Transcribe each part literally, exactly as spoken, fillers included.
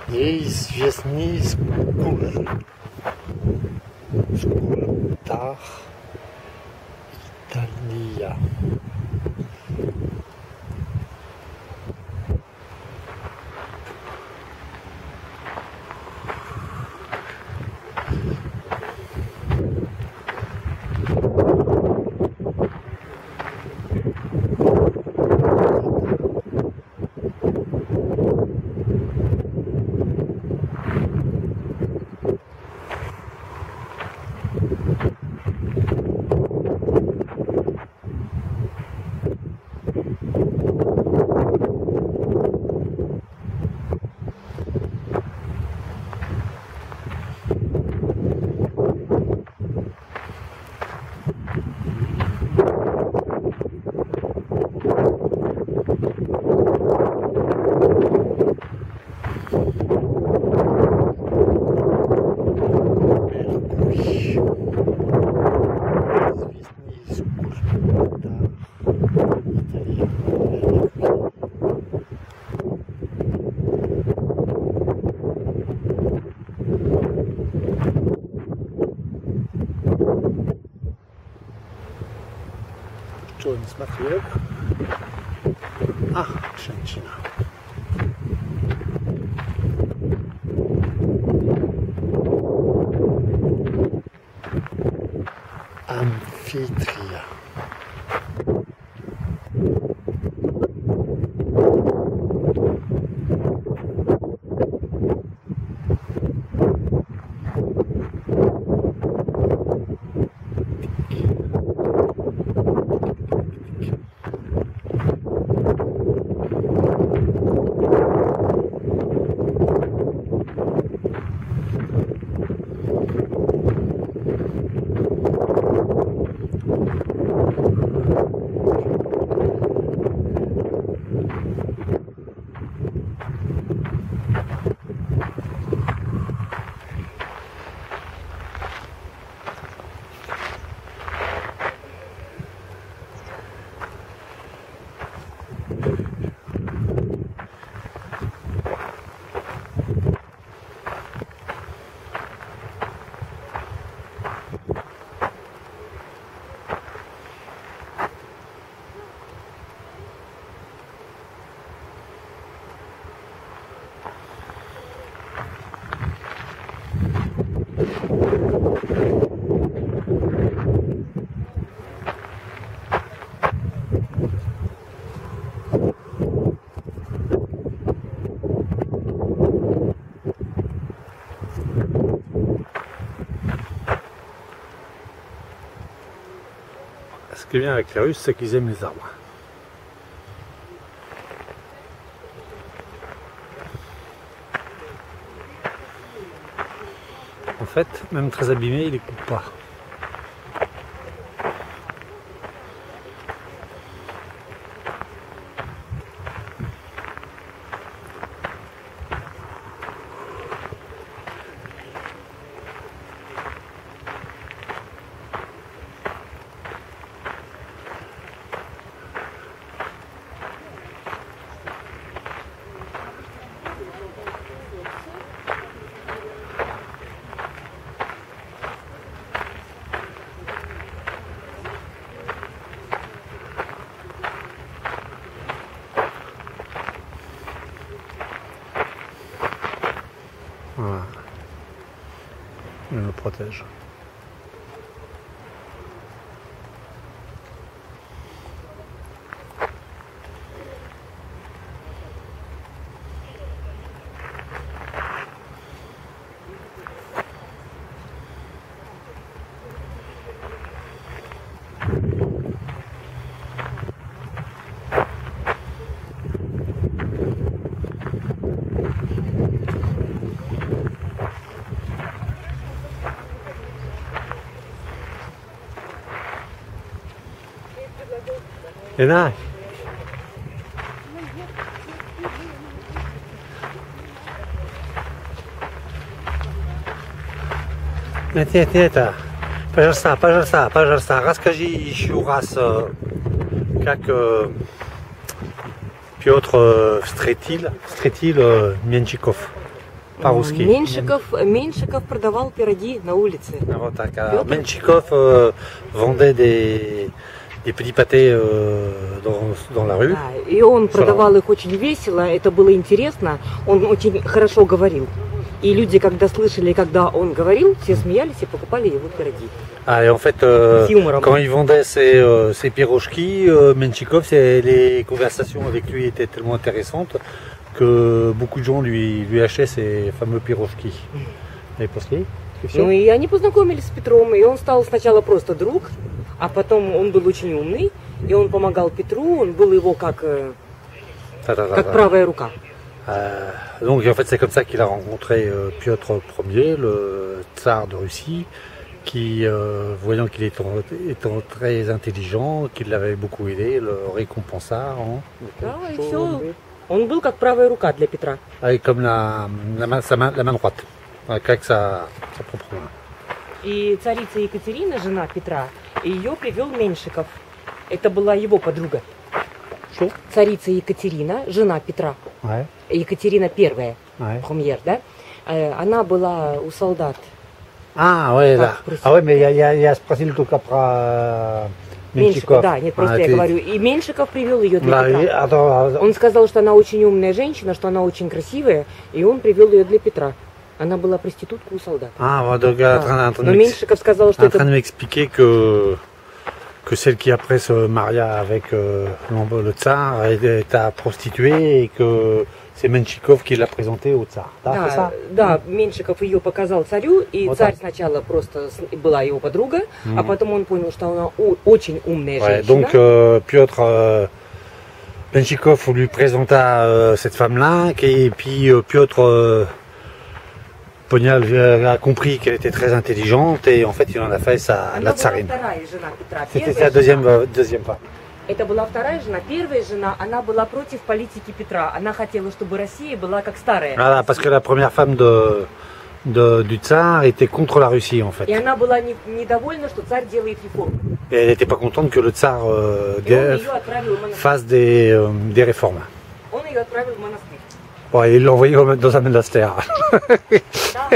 Jest wieśni skór. Skór Italia. Что не смотрел? А, женщина. Амфитрия. Ce qui est bien avec les Russes, c'est qu'ils aiment les arbres. En fait, même très abîmés, ils les coupent pas. Voilà. Il me protège. Ena. Нет, нет, нет, пожалуйста, пожалуйста, пожалуйста, расскажи еще раз, как Петр встретил, встретил Меньшиков. по-русски. Меньшиков, Меньшиков продавал пироги на улице. Ah, bon, tac. Alors, Menchikov euh, vendait des, des petits pâtés euh, dans, dans la rue. Да, и он продавал их очень весело, это было интересно, он очень хорошо говорил. И люди, когда слышали, когда он говорил, все смеялись и покупали его пироги. Ah, et en fait, euh, quand il vendait ses, euh, ses pirochki, euh, Menchikov, c'est- les conversations avec lui étaient tellement intéressantes que beaucoup de gens lui, lui achetaient ces fameux pirochki. Et после? И всё? Ну и они познакомились с Петром, и он стал сначала просто друг, а потом он был очень умный, и он помогал Петру, он был его как, э, Ta-ta-ta-ta. как правая рука. Euh, donc en fait c'est comme ça qu'il a rencontré euh, Piotr Ier, le tsar de Russie, qui, euh, voyant qu'il était, étant très intelligent, qu'il l'avait beaucoup aidé, le récompensa en... Да, и все. Он был как правая рука для Петра. Avec comme la, la, main, sa main, la main droite, avec sa, sa propre main. И царица Екатерина, жена Петра, ее привел Меньшиков. Это была его подруга. Что? Царица Екатерина, жена Петра. Ouais, Екатерина первая, ouais. премьер, да? Э, Она была у солдат. Ah ouais, là. Как Ah ouais, mais il y a, il y a, il y a спросили только про Меньшиков, Менчиков. да, нет, просто А, я ты- говорю. И Меньшиков привел ее для Да, и- Петра. attends, attends. Он сказал, что она очень умная женщина, что она очень красивая, и он привел ее для Петра. Она была проститутка у солдат. Ah, ouais, donc elle est en train, en train de Но m'ex- Меньшиков сказал, что en train это... de m'expliquer que, que celle qui après se maria avec euh, l'emb- le tsar est à prostituée et que c'est Menchikov qui l'a présentée au tsar. Да, c'est ça? Да, да, Меньшиков ее показал царю, и Вот царь так. сначала просто с- была его подруга, а потом он понял, что она о- очень умная Ouais, женщина. donc euh, Piotr euh, Menchikov lui présenta euh, cette femme-là, et puis euh, Piotr euh, Ponial euh, a compris qu'elle était très intelligente et en fait il en a fait sa, Она la была tsarine. вторая жена Петра. C'était Первая sa deuxième, жена- euh, deuxième femme. Это была вторая жена. Первая жена, она была против политики Петра. Она хотела, чтобы Россия была как старая. Voilà, parce que la première femme de, de- du tsar était contre la Russie en fait. И она была не- недовольна, что царь делает реформы. Et elle n'était pas contente que le tsar euh, И он dé- ее отправил в монастырь. fasse des, euh, des réformes. Он ее отправил в монастырь. Bon, il l'a envoyé au- dans un monastère. Да.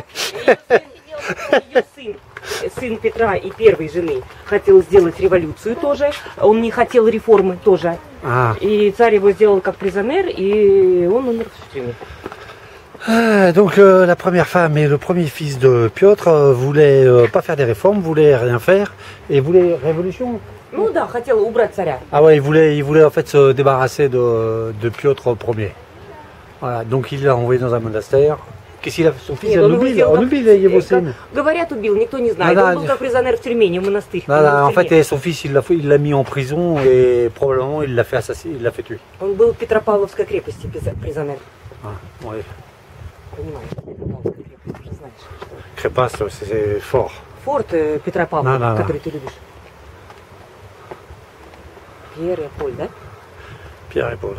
Ее сын, сын Петра и первой жены, хотел сделать революцию тоже. Он не хотел реформы тоже. Ah. И царь его сделал как призонер, и он умер в тюрьме. Ah, donc euh, la première femme et le premier fils de Piotr euh, voulaient euh, pas faire des réformes, voulaient rien faire et voulaient révolution. Ну да, хотел убрать царя. Ah ouais, il voulait, il voulait en fait se débarrasser de, de Piotr Ier. Voilà, donc il l'a envoyé dans un monastère. Qu'est-ce qu'il a fait? Son fils, Нет, он он его убил, сделал он как- убил его э, сын. как- Говорят, убил, никто не знает. Да, да, Он был не- как призонер в тюрьме, не в монастырь. Là, не là, в en fait, тюрьме. et son fils, il l'a fait- il l'a mis en prison et probablement il l'a fait assassiner, il l'a fait tuer. Он был в Петропавловской крепости приза- призонер. Ah, ouais. Понимаешь, Петропавловская крепость, уже знаешь. Crépasse, c'est- c'est fort. Форт э, Петропавлов, Да, да, да. который ты любишь. Пьер и Поль, да? Pierre et Paul.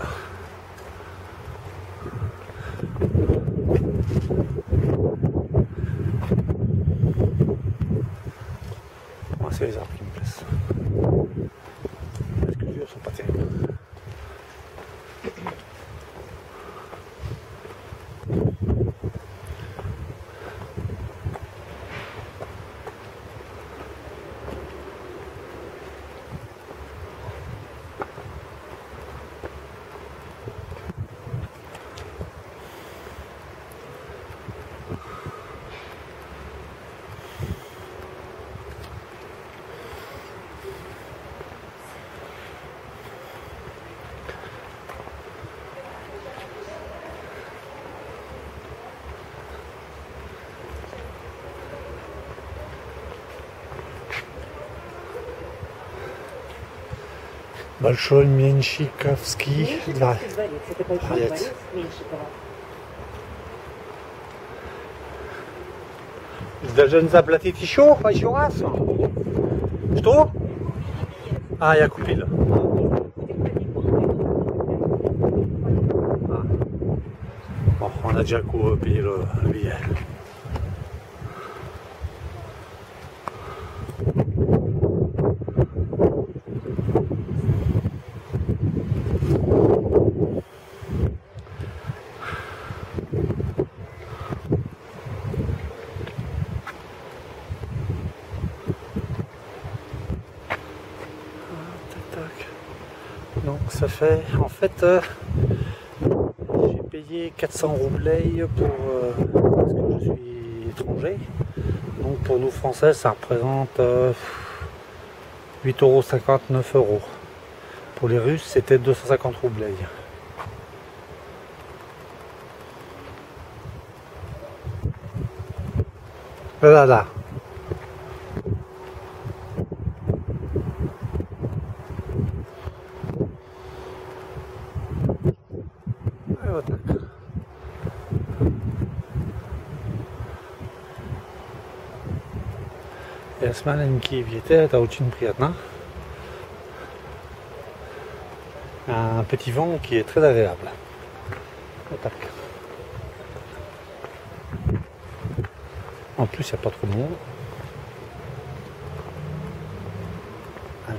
Moi, c'est les arbres qui me plaisent. Les sculptures sont pas terribles. Большой Меньшиковский Меньшиковский дворец. дворец. Это большой Дворец. дворец Меньшикова. Даже заплатить еще, еще раз? Что? А, я купил. Ah. Bon, on a déjà cou- payé le, le billet. fait, en fait, euh, j'ai payé quatre cents roublets pour, euh, parce que je suis étranger. Donc pour nous Français, ça représente euh, huit euros cinquante, neuf euros. Pour les Russes, c'était deux cent cinquante roublets. Voilà là. Вот так. Я с маленькие видите, это очень приятно. Un petit vent qui est très agréable. Вот так. En plus, il n'y a pas trop de monde. Allez.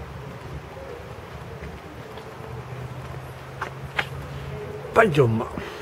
Пойдем.